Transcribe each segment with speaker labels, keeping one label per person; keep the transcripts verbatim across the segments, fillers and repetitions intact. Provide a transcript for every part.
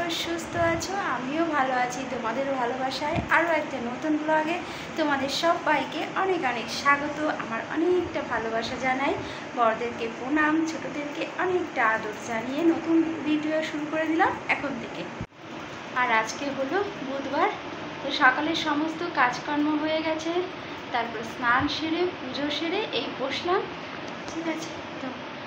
Speaker 1: সুস্থ আছো, আমিও ভালো আছি। তোমাদের ভালোবাসায় আরও একটা নতুন ব্লগে তোমাদের সবাইকে অনেক অনেক স্বাগত। আমার অনেকটা ভালোবাসা জানাই, বড়দেরকে প্রণাম, ছোটদেরকে অনেকটা আদর জানিয়ে নতুন ভিডিও শুরু করে দিলাম এখন থেকে। আর আজকে হলো বুধবার, তো সকালের সমস্ত কাজকর্ম হয়ে গেছে, তারপর স্নান সেরে পুজো সেরে এই বসলাম, ঠিক আছে। তো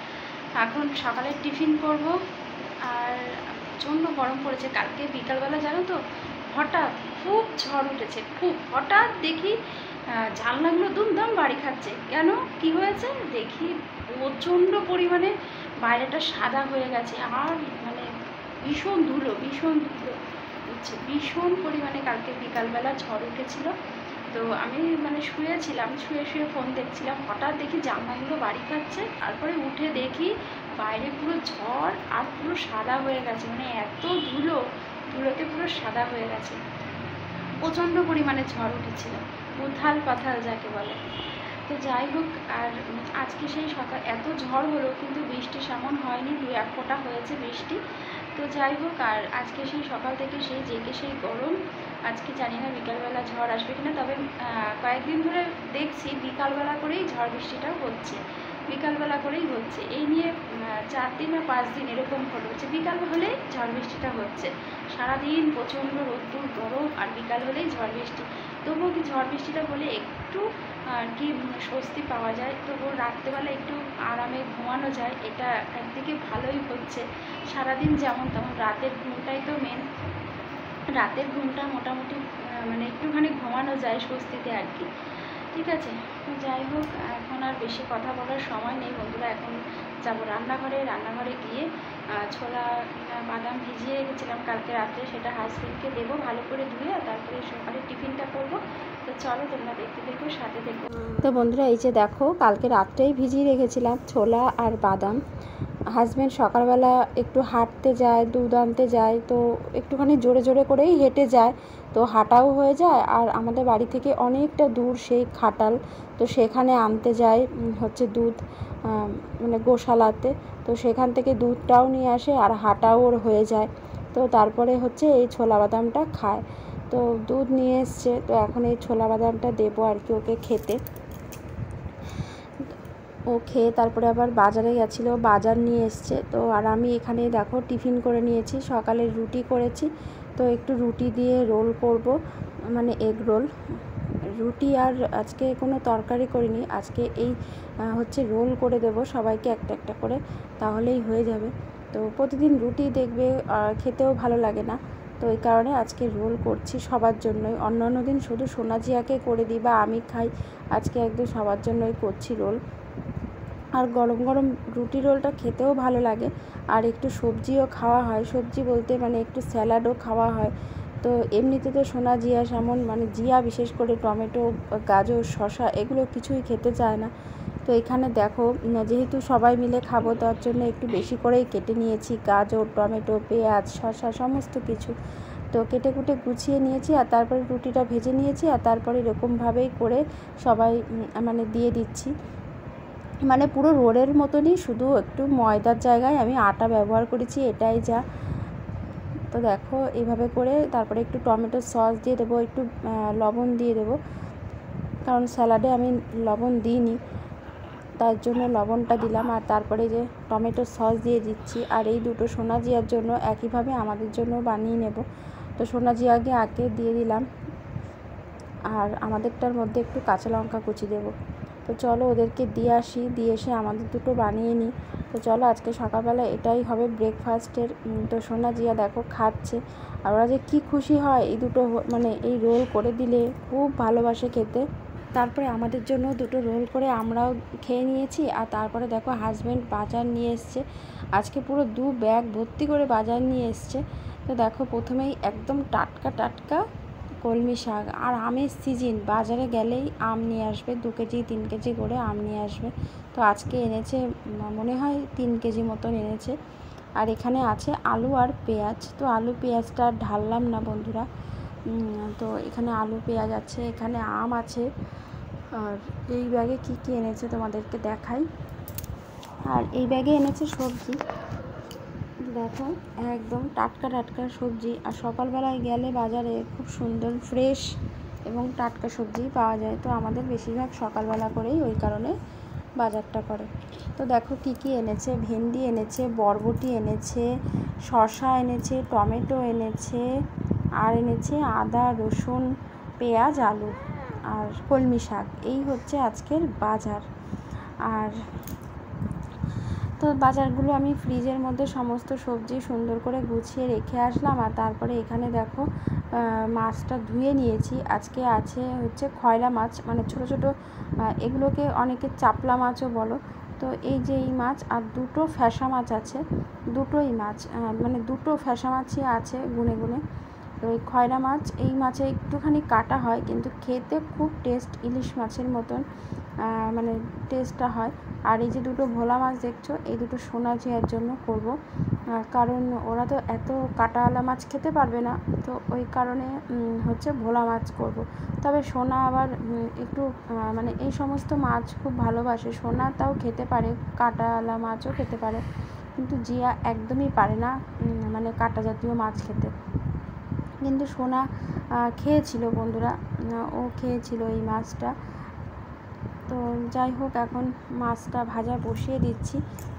Speaker 1: এখন সকালের টিফিন করব। আর প্রচণ্ড গরম পড়েছে, কালকে বিকালবেলা জানো তো হঠাৎ খুব ঝড় উঠেছে, খুব হঠাৎ দেখি জানলাগুলো দুমদাম বাড়ি খাচ্ছে। কেন, কি হয়েছে দেখি, প্রচণ্ড পরিমাণে বাইরেটা সাদা হয়ে গেছে, আর মানে ভীষণ ধুলো, ভীষণ ধুলো উঠছে, ভীষণ পরিমাণে কালকে বিকালবেলা ঝড় উঠেছিল। তো আমি মানে শুয়েছিলাম, শুয়ে শুয়ে ফোন দেখছিলাম, হঠাৎ দেখি জানলাগুলো বাড়ি খাচ্ছে। তারপরে উঠে দেখি বাইরে পুরো ঝড় আর পুরো সাদা হয়ে গেছে, মানে এত ধুলো, ধুলোতে পুরো সাদা হয়ে গেছে। প্রচণ্ড পরিমাণে ঝড় উঠেছিল, উথাল পাথাল যাকে বলে। তো যাই হোক, আর আজকে সেই সকাল এত ঝড় হলো কিন্তু বৃষ্টি সেমন হয়নি, দু এক ফোঁটা হয়েছে বৃষ্টি। তো যাই হোক, আর আজকে সেই সকাল থেকে সেই জেগে সেই গরম। আজকে জানি না বিকালবেলা ঝড় আসবে কিনা, তবে কয়েকদিন ধরে দেখছি বিকালবেলা করেই ঝড় বৃষ্টিটা হচ্ছে, বিকালবেলা করেই হচ্ছে। এই নিয়ে চার দিন বা পাঁচ দিন এরকম হলো যে বিকাল হলেই ঝড় বৃষ্টিটা হচ্ছে। সারাদিন প্রচণ্ড রোদ্দুর গরম, আর বিকাল হলেই ঝড় বৃষ্টি। তবুও কি ঝড় বৃষ্টিটা হলে একটু আর কি স্বস্তি পাওয়া যায়, তবুও রাত্রেবেলা একটু আরামে ঘুমানো যায়, এটা একদিকে ভালোই হচ্ছে। সারাদিন যেমন তেমন রাতের ঘুমটাই তো মেন, রাতের ঘুমটা মোটামুটি মানে একটুখানি ঘুমানো যায় স্বস্তিতে আর কি, ঠিক আছে। যাই হোক, এখন আর বেশি কথা বলার সময় নেই বন্ধুরা, এখন যাব রান্নাঘরে। রান্নাঘরে গিয়ে ছোলা বাদাম ভিজিয়ে রেখেছিলাম কালকে রাত্রে, সেটা হাজবেন্ডকে দেবো ভালো করে ধুয়ে, আর তারপরে সকালে টিফিনটা করবো। তো চলো তোমরা দেখতে দেখো, সাথে দেখো।
Speaker 2: তো বন্ধুরা এই যে দেখো, কালকে রাত্রেই ভিজিয়ে রেখেছিলাম ছোলা আর বাদাম। হাজব্যান্ড সকালবেলা একটু হাঁটতে যায়, দুধ আনতে যায়, তো একটুখানি জোরে জোরে করেই হেঁটে যায়, তো হাঁটাও হয়ে যায়। আর আমাদের বাড়ি থেকে অনেকটা দূর সেই খাটাল, তো সেখানে আনতে যায় হচ্ছে দুধ, মানে গোশালাতে, তো সেখান থেকে দুধটাও নিয়ে আসে আর হাঁটাও ওর হয়ে যায়। তো তারপরে হচ্ছে এই ছোলা বাদামটা খায়। তো দুধ নিয়ে এসছে, তো এখন এই ছোলা বাদামটা দেবো আর কি ওকে খেতে। ও খেয়ে তারপরে আবার বাজারে গেছিলো, বাজার নিয়ে এসছে। তো আর আমি এখানে দেখো টিফিন করে নিয়েছি, সকালে রুটি করেছি, তো একটু রুটি দিয়ে রোল করব, মানে এগ রোল। রুটি আর আজকে কোনো তরকারি করিনি, আজকে এই হচ্ছে রোল করে দেব সবাইকে একটা একটা করে, তাহলেই হয়ে যাবে। তো প্রতিদিন রুটি দেখবে খেতেও ভালো লাগে না, তো এই কারণে আজকে রোল করছি সবার জন্যই। অন্য অন্য দিন শুধু সোনাজিয়াকে করে দিই বা আমি খাই, আজকে একদম সবার জন্যই করছি রোল। আর গরম গরম রুটি রোলটা খেতেও ভালো লাগে, আর একটু সবজিও খাওয়া হয়, সবজি বলতে মানে একটু স্যালাডও খাওয়া হয়। তো এমনিতে তো সোনা জিয়া যেমন মানে জিয়া বিশেষ করে টমেটো, গাজর, শসা এগুলো কিছুই খেতে চায় না। তো এখানে দেখো, যেহেতু সবাই মিলে খাবো তার জন্য একটু বেশি করেই কেটে নিয়েছি গাজর, টমেটো, পেঁয়াজ, শসা সমস্ত কিছু। তো কেটে কুটে গুছিয়ে নিয়েছি, আর তারপরে রুটিটা ভেজে নিয়েছি, আর তারপরে এরকমভাবেই করে সবাই মানে দিয়ে দিচ্ছি। মানে পুরো রোলের মতনই, শুধু একটু ময়দার জায়গায় আমি আটা ব্যবহার করেছি, এটাই যা। তো দেখো এইভাবে করে তারপরে একটু টমেটো সস দিয়ে দেবো, একটু লবণ দিয়ে দেবো, কারণ স্যালাডে আমি লবণ দিইনি, তার জন্য লবণটা দিলাম। আর তারপরে যে টমেটো সস দিয়ে দিচ্ছি, আর এই দুটো সোনাজিয়ার জন্য একইভাবে আমাদের জন্য বানিয়ে নেব। তো সোনাজিয়াকে আগে দিয়ে দিলাম, আর আমাদেরটার মধ্যে একটু কাঁচা লঙ্কা কুচি দেবো। তো চলো ওদেরকে দিয়ে আসি, দিয়ে এসে আমাদের দুটো বানিয়ে নিই। তো চলো আজকে সকালবেলা এটাই হবে ব্রেকফাস্টের। তো সোনাজিয়া দেখো খাচ্ছে, আর ওরা যে কী খুশি হয় এই দুটো মানে এই রোল করে দিলে, খুব ভালোবাসে খেতে। তারপরে আমাদের জন্য দুটো রোল করে আমরাও খেয়ে নিয়েছি। আর তারপরে দেখো হাজব্যান্ড বাজার নিয়ে এসছে, আজকে পুরো দু ব্যাগ ভর্তি করে বাজার নিয়ে এসছে। তো দেখো প্রথমেই একদম টাটকা টাটকা কলমি শাক, আর আমের সিজন, বাজারে গেলেই আম নিয়ে আসবে, দু কেজি তিন কেজি করে আম নিয়ে আসবে। তো আজকে এনেছে মনে হয় তিন কেজি মতন এনেছে। আর এখানে আছে আলু আর পেঁয়াজ, তো আলু পেঁয়াজটা ঢাললাম না বন্ধুরা। তো এখানে আলু পেঁয়াজ আছে, এখানে আম আছে, আর এই ব্যাগে কি কি এনেছে তোমাদেরকে দেখাই। আর এই ব্যাগে এনেছে সবজি, দেখো একদম টাটকা টাটকা সবজি, আর সকালবেলায় গেলে বাজারে খুব সুন্দর ফ্রেশ এবং টাটকা সবজি পাওয়া যায়। তো আমাদের বেশিরভাগ সকালবেলা করেই ওই কারণে বাজারটা করে। তো দেখো কী কী এনেছে, ভেন্ডি এনেছে, বরবটি এনেছে, শসা এনেছে, টমেটো এনেছে, আর এনেছে আদা, রসুন, পেঁয়াজ, আলু আর কলমি শাক। এই হচ্ছে আজকের বাজার। আর তো বাজারগুলো আমি ফ্রিজের মধ্যে সমস্ত সবজি সুন্দর করে গুছিয়ে রেখে আসলাম। আর তারপরে এখানে দেখো মাছটা ধুয়ে নিয়েছি। আজকে আছে হচ্ছে খয়লা মাছ, মানে ছোটো ছোটো, এগুলোকে অনেকে চাপলা মাছও বলো। তো এই যে এই মাছ আর দুটো ফ্যাসা মাছ আছে, দুটোই মাছ মানে দুটো ফ্যাসা মাছই আছে গুনে গুনে। তো এই খয়রা মাছ, এই মাছে একটুখানি কাটা হয় কিন্তু খেতে খুব টেস্ট, ইলিশ মাছের মতন মানে টেস্টটা হয়। আর এই যে দুটো ভোলা মাছ দেখছো, এই দুটো সোনা ঝিয়ার জন্য করব, কারণ ওরা তো এত কাটাওয়ালা মাছ খেতে পারবে না, তো ওই কারণে হচ্ছে ভোলা মাছ করব। তবে সোনা আবার একটু মানে এই সমস্ত মাছ খুব ভালোবাসে, সোনা তাও খেতে পারে, কাটাওয়ালা মাছও খেতে পারে, কিন্তু জিয়া একদমই পারে না মানে কাটা জাতীয় মাছ খেতে। কিন্তু সোনা খেয়েছিল বন্ধুরা, ও খেয়েছিল এই মাছটা। তো যাই হোক, এখন মাছটা ভাজা বসিয়ে দিচ্ছি।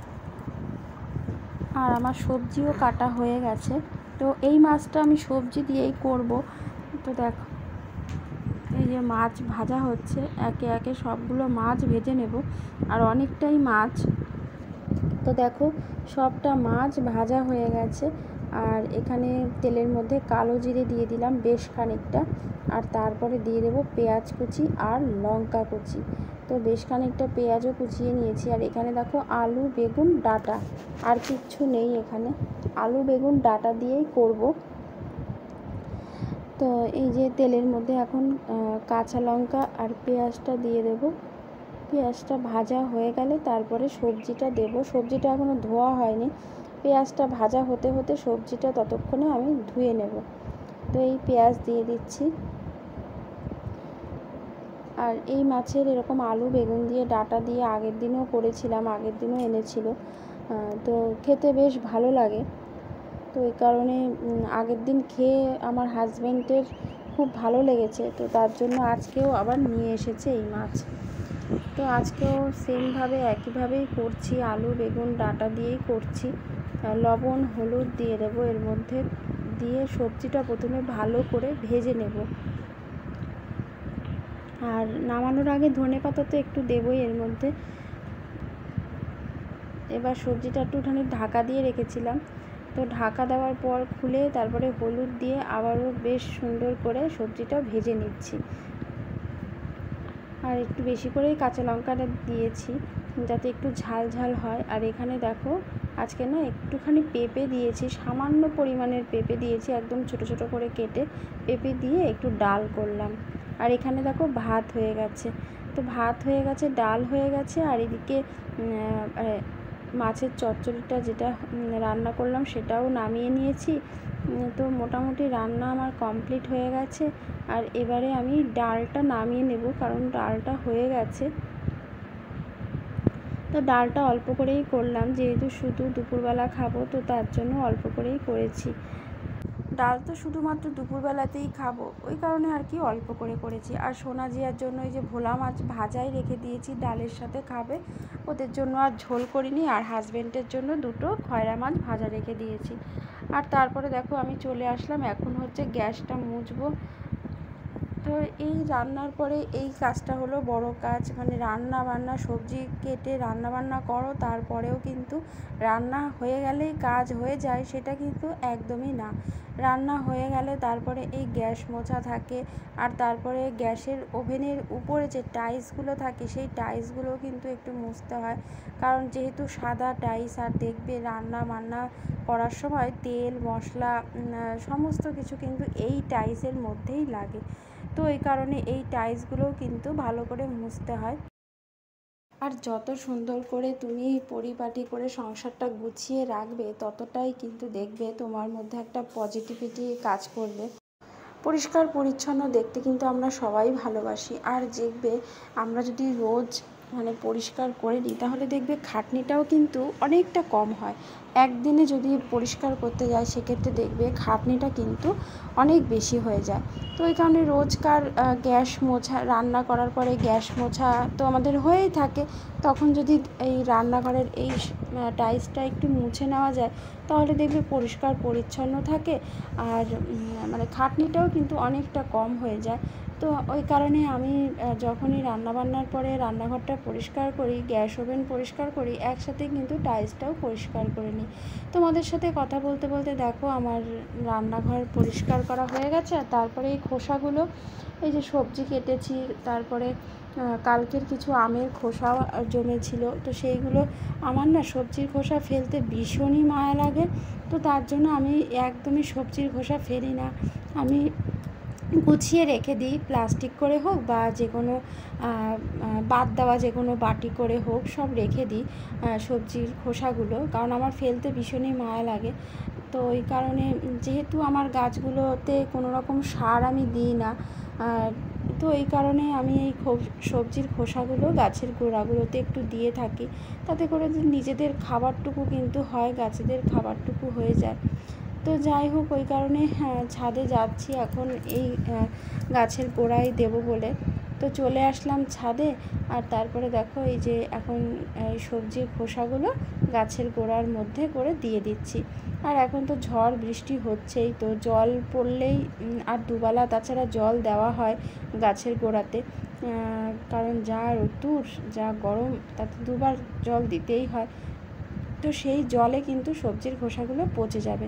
Speaker 2: আর আমার সবজিও কাটা হয়ে গেছে। তো এই মাছটা আমি সবজি দিয়েই করব। তো দেখো এই যে মাছ ভাজা হচ্ছে, একে একে সবগুলো মাছ ভেজে নেব। আর অনেকটাই মাছ, তো দেখো সবটা মাছ ভাজা হয়ে গেছে। আর এখানে তেলের মধ্যে কালো জিরে দিয়ে দিলাম বেশ খানিকটা, আর তারপরে দিয়ে দেবো পেঁয়াজ কুচি আর লঙ্কা কুচি। তো বেশ খানিকটা পেঁয়াজও কুচিয়ে নিয়েছি। আর এখানে দেখো আলু, বেগুন, ডাঁটা, আর কিচ্ছু নেই এখানে, আলু বেগুন ডাঁটা দিয়েই করব। তো এই যে তেলের মধ্যে এখন কাঁচা লঙ্কা আর পেঁয়াজটা দিয়ে দেবো। পেঁয়াজটা ভাজা হয়ে গেলে তারপরে সবজিটা দেব। সবজিটা এখনও ধোয়া হয়নি, পেঁয়াজটা ভাজা হতে হতে সবজিটা ততক্ষণে আমি ধুয়ে নেব। তো এই পেঁয়াজ দিয়ে দিচ্ছি। আর এই মাছের এরকম আলু বেগুন দিয়ে ডাঁটা দিয়ে আগের দিনও করেছিলাম, আগের দিনও এনেছিল, তো খেতে বেশ ভালো লাগে। তো এই কারণে আগের দিন খেয়ে আমার হাজব্যান্ডের খুব ভালো লেগেছে, তো তার জন্য আজকেও আবার নিয়ে এসেছে এই মাছ। তো আজকেও সেমভাবে একইভাবেই করছি, আলু বেগুন ডাঁটা দিয়েই করছি। লবণ হলুদ দিয়ে দেবো এর মধ্যে, দিয়ে সবজিটা প্রথমে ভালো করে ভেজে নেব। আর নামানোর আগে ধনেপাতা তো একটু দেবই এর মধ্যে। এবার সবজিটা একটুখানি ঢাকা দিয়ে রেখেছিলাম, তো ঢাকা দেওয়ার পর খুলে তারপরে হলুদ দিয়ে আবারও বেশ সুন্দর করে সবজিটা ভেজে নিচ্ছি। আর একটু বেশি করেই কাঁচা লঙ্কাটা দিয়েছি যাতে একটু ঝাল ঝাল হয়। আর এখানে দেখো আজকে না একটুখানি পেঁপে দিয়েছি, সামান্য পরিমাণের পেঁপে দিয়েছি, একদম ছোটো ছোটো করে কেটে পেঁপে দিয়ে একটু ডাল করলাম। আর এখানে দেখো ভাত হয়ে গেছে, তো ভাত হয়ে গেছে, ডাল হয়ে গেছে, আর এদিকে মাছের চচ্চড়িটা যেটা রান্না করলাম সেটাও নামিয়ে নিয়েছি। তো মোটামুটি রান্না আমার কমপ্লিট হয়ে গেছে। আর এবারে আমি ডালটা নামিয়ে নেব, কারণ ডালটা হয়ে গেছে। তো ডালটা অল্প করেই করলাম, যেহেতু শুধু দুপুরবেলা খাবো, তো তার জন্য অল্প করেই করেছি। ডাল তো শুধুমাত্র দুপুরবেলাতেই খাবো, ওই কারণে আর কি অল্প করে করেছি। আর সোনা জিয়ার জন্য এই যে ভোলা মাছ ভাজাই রেখে দিয়েছি, ডালের সাথে খাবে, ওদের জন্য আর ঝোল করিনি। আর হাজব্যান্ডের জন্য দুটো খয়রা মাছ ভাজা রেখে দিয়েছি। আর তারপরে দেখো আমি চলে আসলাম, এখন হচ্ছে গ্যাসটা মুছবো। তো এই রান্নার পরে এই কাজটা হলো বড় কাজ, মানে রান্না বান্না সবজি কেটে রান্না বান্না করো, তারপরেও কিন্তু রান্না হয়ে গেলেই কাজ হয়ে যায় সেটা কিন্তু একদমই না। রান্না হয়ে গেলে তারপরে এই গ্যাস মোছা থাকে, আর তারপরে গ্যাসের ওভেনের উপরে যে টাইলসগুলো থাকে সেই টাইলসগুলো কিন্তু একটু মুছতে হয়, কারণ যেহেতু সাদা টাইলস, আর দেখবে রান্না বান্না করার সময় তেল মশলা সমস্ত কিছু কিন্তু এই টাইলসের মধ্যেই লাগে। তো এই কারণে এই টাইলসগুলোও কিন্তু ভালো করে মুছতে হয়। আর যত সুন্দর করে তুমি পরিপাটি করে সংসারটা গুছিয়ে রাখবে, ততটাই কিন্তু দেখবে তোমার মধ্যে একটা পজিটিভিটি কাজ করবে। পরিষ্কার পরিচ্ছন্ন দেখতে কিন্তু আমরা সবাই ভালোবাসি। আর দেখবে আমরা যদি রোজ মানে পরিষ্কার করে নিই তাহলে দেখবে খাটনিটাও কিন্তু অনেকটা কম হয়। একদিনে যদি পরিষ্কার করতে যাই সেক্ষেত্রে দেখবে খাটনিটা কিন্তু অনেক বেশি হয়ে যায়। তো এই কারণে রোজকার গ্যাস মোছা, রান্না করার পরে গ্যাস মোছা তো আমাদের হয়েই থাকে, তখন যদি এই রান্নাঘরের এই টাইলসটা একটু মুছে নেওয়া যায় তাহলে দেখবে পরিষ্কার পরিচ্ছন্ন থাকে আর মানে খাটনিটাও কিন্তু অনেকটা কম হয়ে যায়। তো ওই কারণে আমি যখনই রান্নাবান্নার পরে রান্নাঘরটা পরিষ্কার করি, গ্যাস ওভেন পরিষ্কার করি, একসাথে কিন্তু টাইলসটাও পরিষ্কার করে নিই। তোমাদের সাথে কথা বলতে বলতে দেখো আমার রান্নাঘর পরিষ্কার করা হয়ে গেছে। আর তারপরে এই খোসাগুলো, এই যে সবজি কেটেছি, তারপরে কালকের কিছু আমের খোসাও জমেছিল, তো সেইগুলো আমার না সবজির খোসা ফেলতে ভীষণই মায়া লাগে। তো তার জন্য আমি একদমই সবজির খোসা ফেলি না, আমি গুছিয়ে রেখে দিই, প্লাস্টিক করে হোক বা যে কোনো বাদ দেওয়া যে কোনো বাটি করে হোক সব রেখে দিই সবজির খোসাগুলো, কারণ আমার ফেলতে ভীষণই মায়া লাগে। তো ওই কারণে যেহেতু আমার গাছগুলোতে কোনো রকম সার আমি দিই না, তো এই কারণে আমি এই সবজির খোসাগুলো গাছের গোড়াগুলোতে একটু দিয়ে থাকি, তাতে করে নিজেদের খাবারটুকু কিন্তু হয়, গাছেদের খাবারটুকু হয়ে যায়। তো যাই হোক, ওই কারণে ছাদে যাচ্ছি এখন এই গাছের গোড়ায় দেবো বলে। তো চলে আসলাম ছাদে, আর তারপরে দেখো এই যে এখন এই সবজির খোসাগুলো গাছের গোড়ার মধ্যে করে দিয়ে দিচ্ছি। আর এখন তো ঝড় বৃষ্টি হচ্ছেই, তো জল পড়লেই আর দুবেলা তাছাড়া জল দেওয়া হয় গাছের গোড়াতে, কারণ যা রোদ্দুর যা গরম তাতে দুবার জল দিতেই হয়। তো সেই জলে কিন্তু সবজির খোসাগুলো পচে যাবে,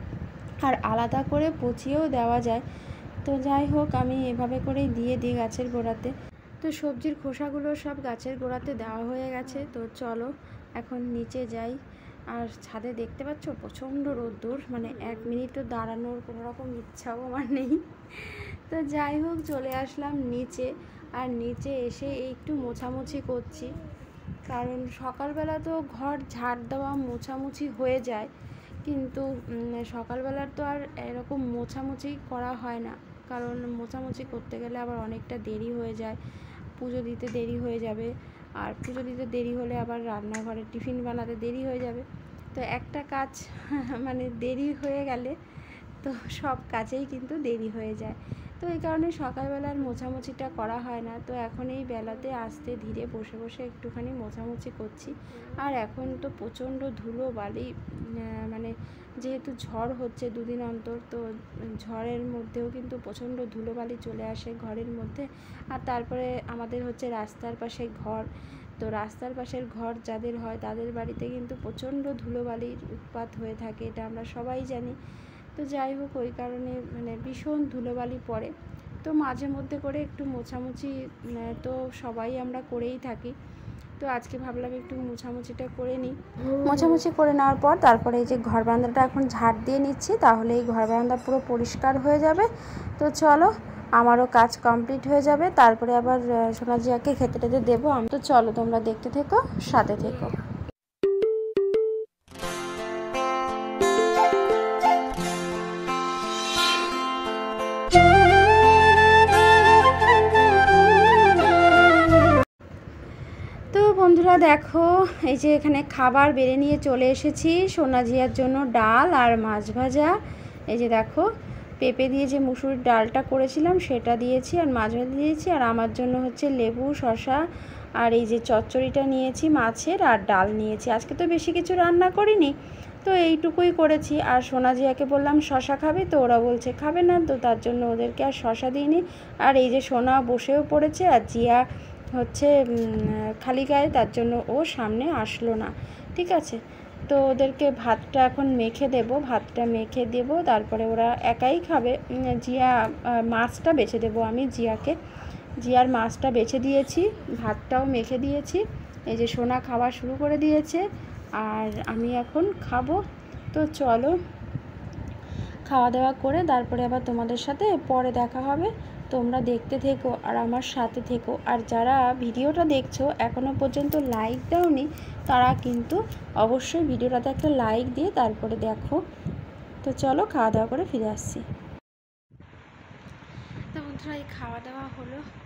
Speaker 2: আর আলাদা করে পচিয়েও দেওয়া যায়। তো যাই হোক, আমি এভাবে করেই দিয়ে দিই গাছের গোড়াতে। তো সবজির খোসাগুলো সব গাছের গোড়াতে দেওয়া হয়ে গেছে। তো চলো এখন নিচে যাই। আর ছাদে দেখতে পাচ্ছ প্রচণ্ড রোদ্দুর, মানে এক মিনিটও দাঁড়ানোর কোনো রকম ইচ্ছাও আমার নেই। তো যাই হোক, চলে আসলাম নিচে, আর নিচে এসে একটু মোছামুছি করছি, কারণ সকালবেলা তো ঘর ঝাড় দেওয়া মোছামুছি হয়ে যায়, কিন্তু সকালবেলার তো আর এরকম মোছামুছি করা হয় না, কারণ মোছামুছি করতে গেলে আবার অনেকটা দেরি হয়ে যায়, পুজো দিতে দেরি হয়ে যাবে, আর পুজো দিতে দেরি হলে আবার রান্নাঘরে টিফিন বানাতে দেরি হয়ে যাবে। তো একটা কাজ মানে দেরি হয়ে গেলে তো সব কাজেই কিন্তু দেরি হয়ে যায়। তো এই কারণে সকালবেলার মোছামুছিটা করা হয় না। তো এখন এই বেলাতে আস্তে ধীরে বসে বসে একটুখানি মোছামুছি করছি। আর এখন তো প্রচণ্ড ধুলো বালি, মানে যেহেতু ঝড় হচ্ছে দুদিন অন্তর, তো ঝড়ের মধ্যেও কিন্তু প্রচণ্ড ধুলোবালি চলে আসে ঘরের মধ্যে। আর তারপরে আমাদের হচ্ছে রাস্তার পাশে ঘর, তো রাস্তার পাশের ঘর যাদের হয় তাদের বাড়িতে কিন্তু প্রচণ্ড ধুলোবালির উৎপাত হয়ে থাকে, এটা আমরা সবাই জানি। তো যাই হোক, ওই কারণে মানে ভীষণ ধুলোবালি পড়ে। তো মাঝে মধ্যে করে একটু মোছামুছি তো সবাই আমরা করেই থাকি। তো আজকে ভাবলাম একটু মোছামুছিটা করে নিই। মোছামুছি করে নেওয়ার পর তারপরে এই যে ঘর বারান্দাটা এখন ঝাড় দিয়ে নিচ্ছি, তাহলে এই ঘর বারান্দা পুরো পরিষ্কার হয়ে যাবে। তো চলো, আমারও কাজ কমপ্লিট হয়ে যাবে, তারপরে আবার সোনাজিয়াকে খেতে টেতে দেবো আমি। তো চলো তোমরা দেখতে থেকো, সাথে থেকো। বন্ধুরা দেখো, এই যে এখানে খাবার বেড়ে নিয়ে চলে এসেছি। সোনাজিয়ার জন্য ডাল আর মাছ ভাজা, এই যে দেখো পেঁপে দিয়ে যে মুসুরির ডালটা করেছিলাম সেটা দিয়েছি, আর মাছ ভাজা দিয়েছি। আর আমার জন্য হচ্ছে লেবু, শসা, আর এই যে চচ্চড়িটা নিয়েছি মাছের, আর ডাল নিয়েছি। আজকে তো বেশি কিছু রান্না করিনি, তো এইটুকুই করেছি। আর সোনাজিয়াকে বললাম শসা খাবে, তো ওরা বলছে খাবে না, তো তার জন্য ওদেরকে আর শসা দিইনি। আর এই যে সোনা বসেও পড়েছে, আর জিয়া হচ্ছে খালি গায়ে, তার জন্য ও সামনে আসলো না। ঠিক আছে, তো ওদেরকে ভাতটা এখন মেখে দেব, ভাতটা মেখে দেব, তারপরে ওরা একাই খাবে। জিয়া মাছটা বেছে দেব আমি জিয়াকে, জিয়ার মাছটা বেছে দিয়েছি, ভাতটাও মেখে দিয়েছি। এই যে সোনা খাওয়া শুরু করে দিয়েছে, আর আমি এখন খাবো। তো চলো খাওয়া দাওয়া করে তারপরে আবার তোমাদের সাথে পরে দেখা হবে। তোমরা দেখতে থেকো আর আমার সাথে থেকো। আর যারা ভিডিওটা দেখছো এখনও পর্যন্ত লাইক দাওনি, তারা কিন্তু অবশ্যই ভিডিওটাতে একটা লাইক দিয়ে তারপরে দেখো। তো চলো খাওয়া দাওয়া করে ফিরে আসছি। তো বন্ধুরা, এই খাওয়া দাওয়া হলো,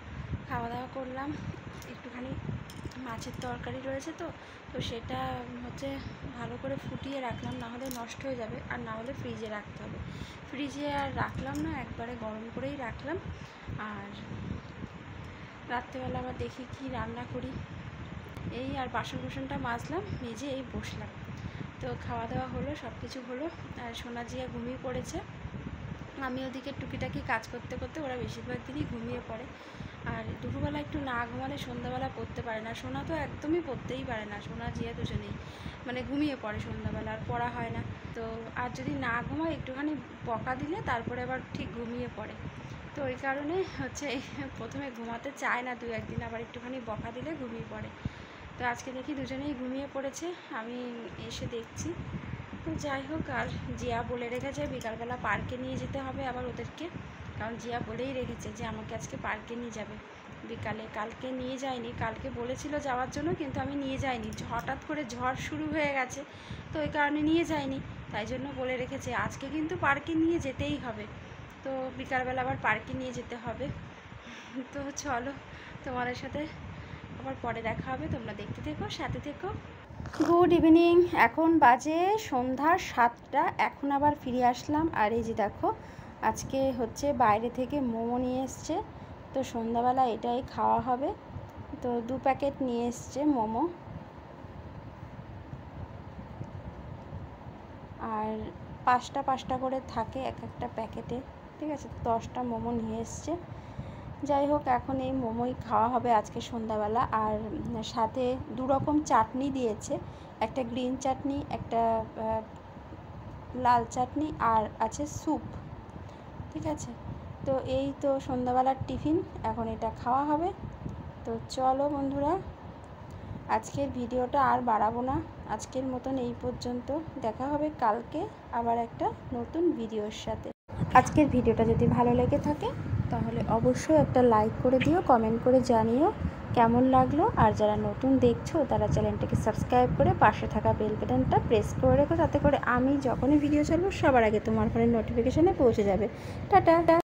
Speaker 1: খাওয়া দাওয়া করলাম। একটুখানি মাছের তরকারি রয়েছে তো তো সেটা হচ্ছে ভালো করে ফুটিয়ে রাখলাম, না হলে নষ্ট হয়ে যাবে, আর না হলে ফ্রিজে রাখতে হবে। ফ্রিজে আর রাখলাম না, একবারে গরম করেই রাখলাম। আর রাত্রেবেলা আবার দেখি কি রান্না করি। এই আর বাসন কুসনটা মাজলাম, মেজে এই বসলাম। তো খাওয়া দাওয়া হলো, সব কিছু হলো। আর সোনা জিয়া ঘুমিয়ে পড়েছে, আমি ওদিকে টুকিটাকি কাজ করতে করতে ওরা বেশিরভাগ দিনই ঘুমিয়ে পড়ে। আর দুপুরবেলা একটু না ঘুমালে সন্ধ্যাবেলা পড়তে পারে না। সোনা তো একদমই পড়তেই পারে না, সোনা জিয়া দুজনেই মানে ঘুমিয়ে পড়ে সন্ধ্যাবেলা, আর পড়া হয় না। তো আর যদি না ঘুমায় একটুখানি বকা দিলে তারপরে আবার ঠিক ঘুমিয়ে পড়ে। তো ওই কারণে হচ্ছে প্রথমে ঘুমাতে চায় না দু একদিন, আবার একটুখানি বকা দিলে ঘুমিয়ে পড়ে। তো আজকে দেখি দুজনেই ঘুমিয়ে পড়েছে, আমি এসে দেখছি। তো যাই হোক, আর জিয়া বলে রেখেছে বিকালবেলা পার্কে নিয়ে যেতে হবে আবার ওদেরকে, কারণ জিয়া বলেই রেখেছে যে আমাকে আজকে পার্কে নিয়ে যাবে বিকালে। কালকে নিয়ে যায়নি, কালকে বলেছিল যাওয়ার জন্য কিন্তু আমি নিয়ে যাইনি, হঠাৎ করে ঝড় শুরু হয়ে গেছে তো ওই কারণে নিয়ে যাইনি। তাই জন্য বলে রেখেছে আজকে কিন্তু পার্কে নিয়ে যেতেই হবে। তো বিকালবেলা আবার পার্কে নিয়ে যেতে হবে। তো চলো, তোমাদের সাথে আবার পরে দেখা হবে, তোমরা দেখতে থেকো, সাথে থেকো। গুড ইভিনিং, এখন বাজে সন্ধ্যা সাতটা। এখন আবার ফিরে আসলাম, আর এই যে দেখো আজকে হচ্ছে বাইরে থেকে মোমো নিয়ে এসছে, তো সন্ধ্যাবেলা এটাই খাওয়া হবে। তো দু প্যাকেট নিয়ে এসছে মোমো, আর পাঁচটা পাঁচটা করে থাকে এক একটা প্যাকেটে, ঠিক আছে। দশটা মোমো নিয়ে এসছে। যাই হোক, এখন এই মোমোই খাওয়া হবে আজকে সন্ধ্যাবেলা। আর সাথে দু রকম চাটনি দিয়েছে, একটা গ্রিন চাটনি, একটা লাল চাটনি, আর আছে স্যুপ, ঠিক আছে। তো এই তো সন্ধ্যাবেলার টিফিন, এখন এটা খাওয়া হবে। তো চলো বন্ধুরা, আজকের ভিডিওটা আর বাড়াবো না, আজকের মতন এই পর্যন্ত। দেখা হবে কালকে আবার একটা নতুন ভিডিওর সাথে। আজকের ভিডিওটা যদি ভালো লেগে থাকে তাহলে অবশ্যই একটা লাইক করে দিও, কমেন্ট করে জানিও কেমন লাগলো। আর যারা নতুন দেখছো তারা চ্যানেলটাকে সাবস্ক্রাইব করে পাশে থাকা বেল বাটনটা প্রেস করে রেখো, তাতে করে আমি যখনই ভিডিও ছাড়বো সবার আগে তোমার ফোনের নোটিফিকেশানে পৌঁছে যাবে। টাটা।